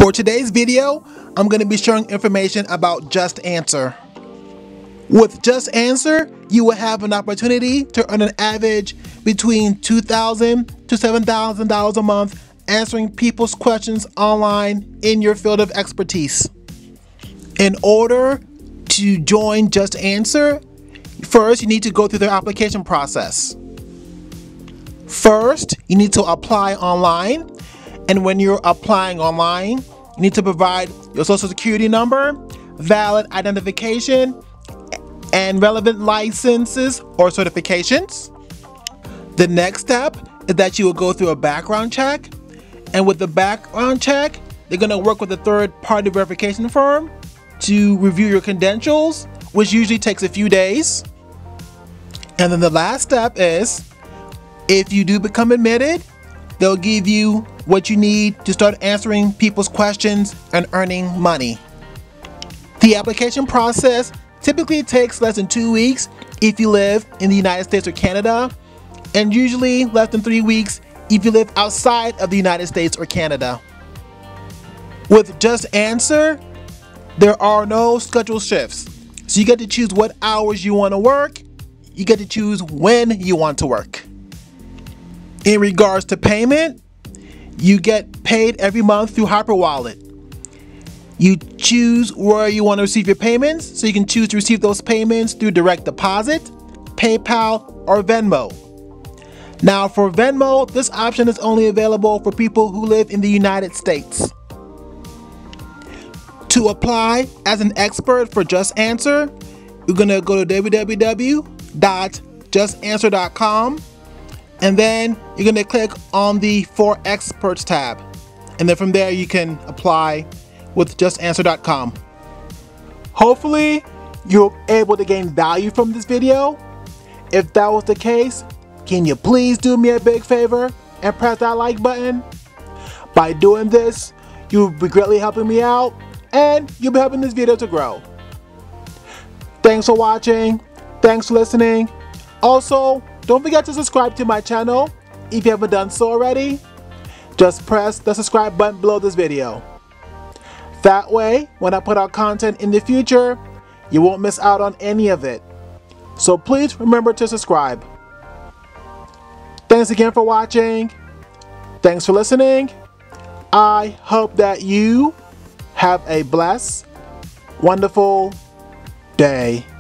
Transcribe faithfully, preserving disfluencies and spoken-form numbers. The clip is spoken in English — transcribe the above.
For today's video, I'm going to be sharing information about Just Answer. With Just Answer, you will have an opportunity to earn an average between two thousand dollars to seven thousand dollars a month answering people's questions online in your field of expertise. In order to join Just Answer, first you need to go through their application process. First, you need to apply online, and when you're applying online, you need to provide your social security number, valid identification, and relevant licenses or certifications. The next step is that you will go through a background check, and with the background check, they're going to work with a third-party verification firm to review your credentials, which usually takes a few days. And then the last step is, if you do become admitted, they'll give you what you need to start answering people's questions and earning money. The application process typically takes less than two weeks if you live in the United States or Canada, and usually less than three weeks if you live outside of the United States or Canada. With Just Answer, there are no scheduled shifts, so you get to choose what hours you want to work. You get to choose when you want to work. In regards to payment, you get paid every month through HyperWallet. You choose where you want to receive your payments, so you can choose to receive those payments through direct deposit, PayPal, or Venmo. Now for Venmo, this option is only available for people who live in the United States. To apply as an expert for Just Answer, you're going to go to w w w dot just answer dot com, and then you're going to click on the For Experts tab, and then from there you can apply with just answer dot com. Hopefully you're able to gain value from this video. If that was the case, can you please do me a big favor and press that like button? By doing this, you'll be greatly helping me out, and you'll be helping this video to grow. Thanks for watching. Thanks for listening. Also, don't forget to subscribe to my channel if you haven't done so already. Just press the subscribe button below this video. That way, when I put out content in the future, you won't miss out on any of it. So please remember to subscribe. Thanks again for watching. Thanks for listening. I hope that you have a blessed, wonderful day.